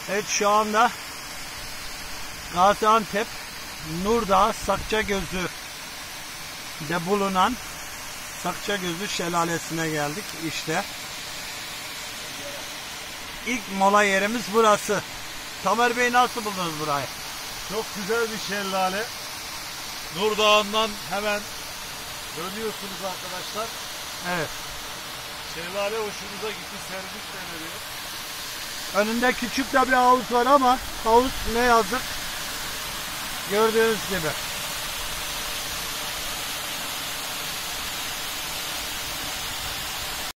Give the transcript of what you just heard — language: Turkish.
Evet, şu anda Gaziantep Nurdağ Sakçagözü de bulunan Sakçagözü Şelalesi'ne geldik. İşte ilk mola yerimiz burası. Tamer Bey, nasıl buldunuz burayı? Çok güzel bir şelale. Nurdağ'ından hemen dönüyorsunuz arkadaşlar. Evet. Şelale hoşumuza gitti. Servis deniliyor. Önünde küçük de bir havuz var ama havuz ne yazık gördüğünüz gibi.